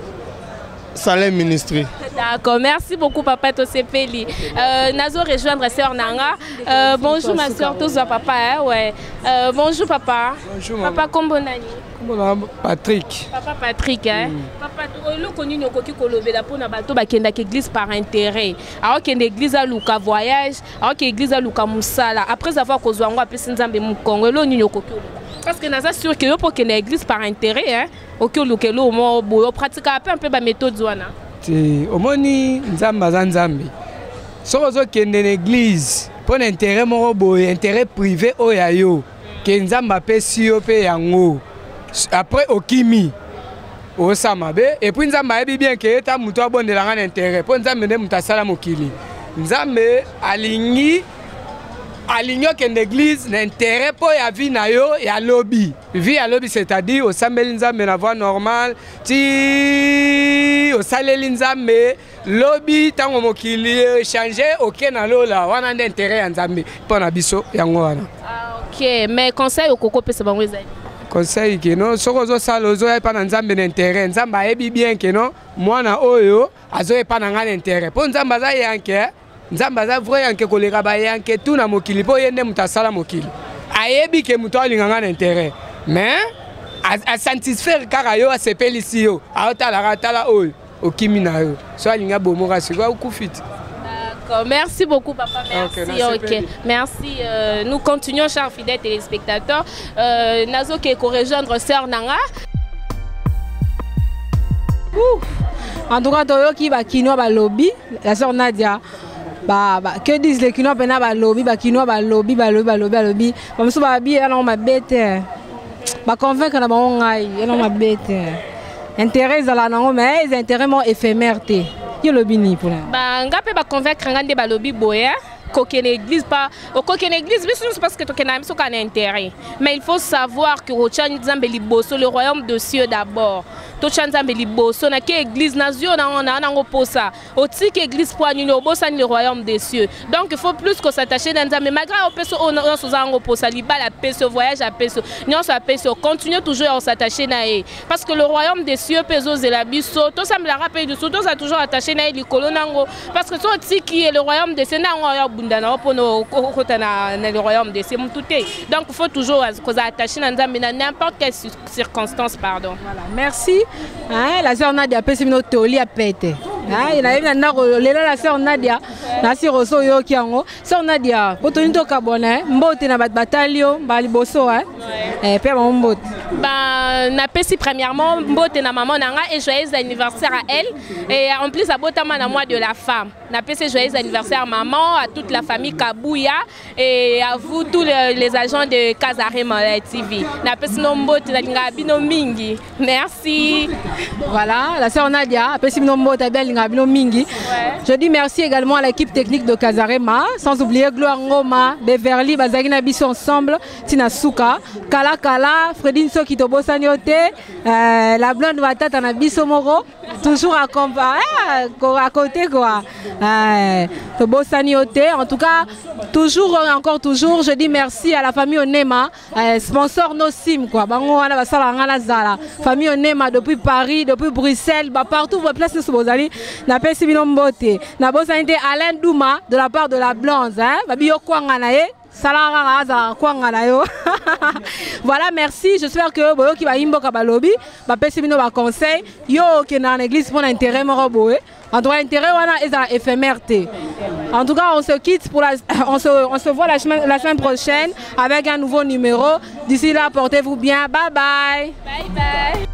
Salem Ministry. D'accord, merci beaucoup papa Tosepeli. Nazo rejoindre sœur Nanga. Bonjour ma sœur, tous papa hein, ouais. Bonjour papa. Bonjour papa Kombonani. Patrick. Papa Patrick hein. Papa lo connu nyokoki kolobela pona bato bakenda ke église par intérêt. Alors que l'église a luka voyage, alors que l'église a luka musala après avoir kozwa ngo apesi nzambe mu Congo lo nyokoki. Parce que naza sûr que yo pour que l'église par intérêt hein. OK lokelo mo boyo pratique un peu ba méthode zwana. Ti omoni nzamba za nzambe. Soko zo kende l'église pour intérêt mo boyo intérêt privé oya yo ke nzamba pesi yo pe yango. Après okimi osamabe et puis nzamba yebi bien que ta muto abondela ngana intérêt pour nzambe ne mutasala mokili. Nzambe alingi aligno que l'église n'intérêt pour ya vie na yo ya lobby. Vie à lobby c'est-à-dire au sambeli nzambe na voie normale ti au saleli nzambe lobby tango mokili changer aucun na lola wana d'intérêt nzambe pour na biso yango wana. OK, mais conseil okoko pesa bango ezali. Conseil que non soko zo sala zo ya pa na nzambe n'intérêt nzambe ayebi bien que non mwana oyo azo ya pa na ngana intérêt. Pour nzamba za yanke nzamba za vrai yanke koleka ba yanke tout na mokili po yende mutasala mokili ayebi ke muto alinganga na intérêt mais a satisfaire kaka yo asepeli si yo aotala tala oyo okimi na yo so alinga bomoka siko okufiti. D'accord, merci beaucoup papa, merci. OK, merci. Nous continuons chers fidèles téléspectateurs. Nazo ke ko rejoindre sœur Nanga. En tout cas, Toyoki ba kinoa ba lobby, la sœur Nadia. Que disent les kinois pena ba lobby, ba kinoa ba lobby, ba lobby. Comme ça ba bi elle on ma bête. Ba convaincre na ba on ngai, elle on ma bête. Intérêt za la nango mais les intérêts mo éphémères té. Yo lobby ni pour là. Ba ngape ba convaincre ngande ba lobby boya. Qu'aucune église pas aucune église c'est parce que tu as un intérêt mais il faut savoir que le royaume de cieux d'abord na que église nation na posa aussi que église pour le royaume des cieux donc il faut plus que s'attacher dans mais malgré au peso on posa liba la peso voyage à peso non ça peso continue toujours à s'attacher na parce que le royaume des cieux peso de la biso tout ça me la rappelle de tout ça toujours attaché na likolo nango parce que toi qui est le royaume des cieux pour le royaume des cieux tout est donc il faut toujours attacher dans n'importe quelle circonstance pardon. Voilà, merci. La sœur Nadia peut se mettre toli à péter. Il a la sœur Nadia nasi roso yo kiango sœur Nadia potoni to kabone mbote na bataillon bali boso pe mbote na pesi premièrement mbote na maman nanga et joyeux anniversaire à elle et en plus à botama na mois de la femme na pesi joyeux anniversaire maman à toute la famille Kabouya et à vous tous les agents de Kazarema TV na pesi no mbote na linga bino mingi merci. Voilà la sœur Nadia pesi no mbote belle mingi. Je dis merci également à l'équipe technique de Kazarema, sans oublier Gloire Ngoma, Beverly, Bazagina Bisso ensemble, Tina Souka, Kala Kala, Fredine Sokitobo Sanyote, la blonde Watata Nabiso Moro, toujours à côté quoi. Tobo Sanyote, en tout cas, toujours, encore toujours, je dis merci à la famille Onema, sponsor No Sim quoi. Famille Onema depuis Paris, depuis Bruxelles, partout, vos places sur vos alliés. Na pesi bino mbote na bosante Alain Douma de la part de la Blonde babi yo kwanga na ye salanga za kwanga na yo. Voilà, merci, j'espère que boyo ki ba imboka ba lobby ba pesi bino ba conseil yo ke na l'église pour intérêt moro boé en droit intérêt wana eza éphémérité. En tout cas, on se quitte pour on se voit la semaine prochaine avec un nouveau numéro. D'ici là, portez-vous bien. Bye bye. Bye bye.